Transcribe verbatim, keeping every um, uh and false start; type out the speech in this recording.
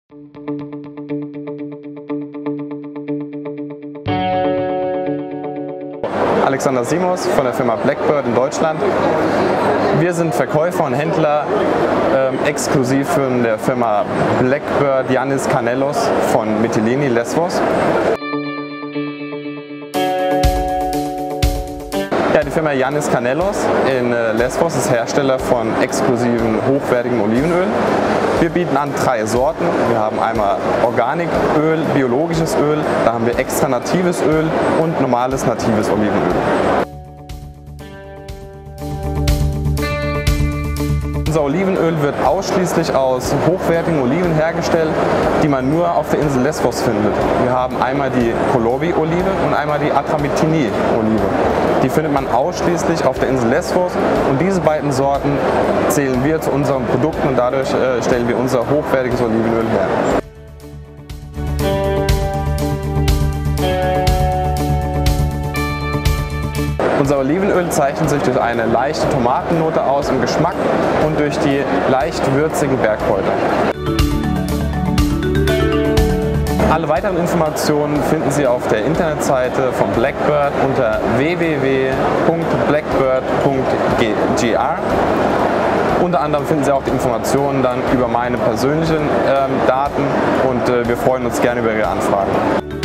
Alexander Simos von der Firma Blackbird in Deutschland. Wir sind Verkäufer und Händler ähm, exklusiv von der Firma Blackbird Yannis Kanellos von Mytilene Lesvos. Ja, die Firma Yannis Kanellos in Lesvos ist Hersteller von exklusiven, hochwertigem Olivenöl. Wir bieten an drei Sorten. Wir haben einmal Organiköl, biologisches Öl, da haben wir extra natives Öl und normales natives Olivenöl. Unser Olivenöl wird ausschließlich aus hochwertigen Oliven hergestellt, die man nur auf der Insel Lesvos findet. Wir haben einmal die Kolobi-Olive und einmal die Atramitini-Olive. Die findet man ausschließlich auf der Insel Lesvos und diese beiden Sorten zählen wir zu unseren Produkten und dadurch äh, stellen wir unser hochwertiges Olivenöl her. Unser Olivenöl zeichnet sich durch eine leichte Tomatennote aus im Geschmack und durch die leicht würzigen Bergkräuter. Alle weiteren Informationen finden Sie auf der Internetseite von Blackbird unter w w w punkt blackbird punkt g r. Unter anderem finden Sie auch die Informationen dann über meine persönlichen ähm, Daten und äh, wir freuen uns gerne über Ihre Anfragen.